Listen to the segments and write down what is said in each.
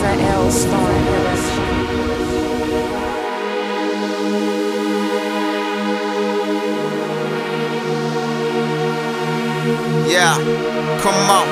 L starring LSG. Yeah, come on.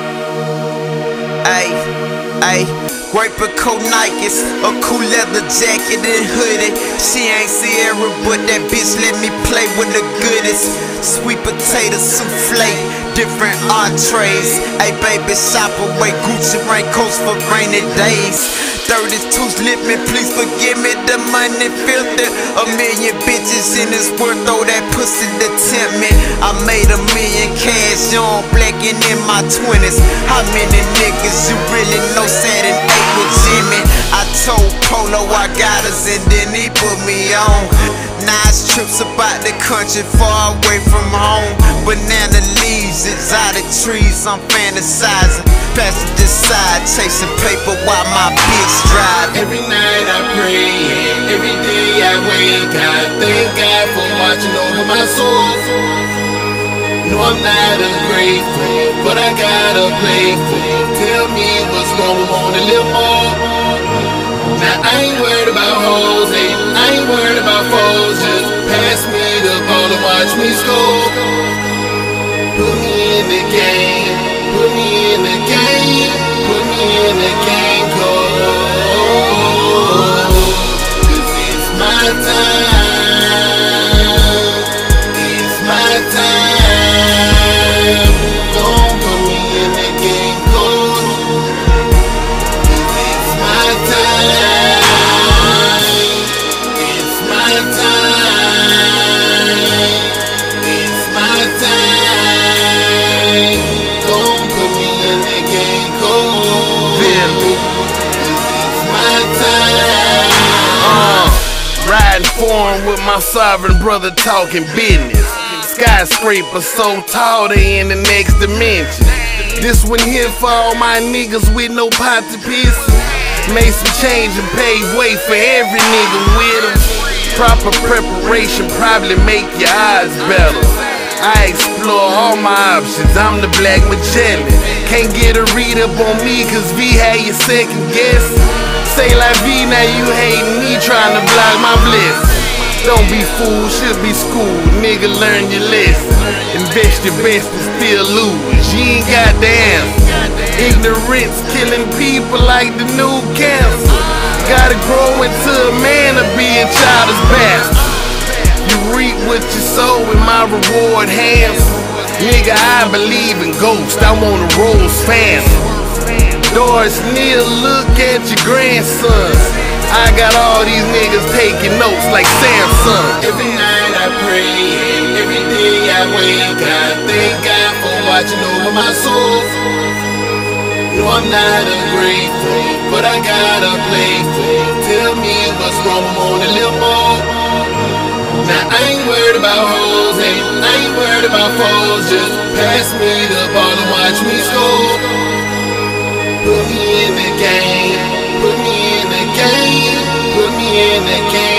Ayy, Graper coat Nikes, a cool leather jacket and hoodie. She ain't Sierra, but that bitch let me play with the goodies. Sweet potato souffle, different entrees. Ayy baby, shop away Gucci raincoats for rainy days. 32s lit me, please forgive me, the money filthy. A million bitches in this world, throw that pussy to tempt me. I made $1 million cash, young, black and in my 20s. How many niggas you really know sat and ate with Jimmy? I told Polo I got us and then he put me on. Nice trips about the country, far away from home. Banana leaves, exotic trees, I'm fantasizing. Passenger side, chasing paper while my bitch drive. Every night I pray, every day I wake. I thank God for watching over my soul. No, I'm not ungrateful, but I gotta play for. Tell me what's wrong, I want a little more. Now I ain't worried about hoes, I ain't worried about foes. Just pass me the ball and watch me score. Put me in the game, put me in the game, put me in the game, cause it's my time, it's my time. Don't put me in the game, cause it's my time, it's my time, it's my time. Don't put me in the game, cause it's my time. Riding foreign with my sovereign brother talking business. Skyscraper so tall they in the next dimension. This one here for all my niggas with no pot to piss. Made some change and paved way for every nigga with them. Proper preparation probably make your eyes better. I explore all my options, I'm the Black Magellan. Can't get a read up on me cause V had your second guess. Say like V, now you hating me trying to block my blessing. Don't be fooled, should be schooled, nigga learn your lesson. Invest your best and still lose, you ain't got the answer. Ignorance killing people like the new cancer. Gotta grow into a man to be a childish bastard. You reap what you sow with my reward handsome. Nigga, I believe in ghosts, I wanna rose phantom. Doris Neal, look at your grandson. I got all these niggas taking notes like Samsung. Every night I pray, every day I wake. I thank God for watching over my soul. No, I'm not ungrateful, but I gotta play for. Tell me what's wrong, I want a little more. Now I ain't worried about hoes, I ain't worried about foes. Just pass me the ball and watch me score. Put me in the game, put me in the game, put me in the game.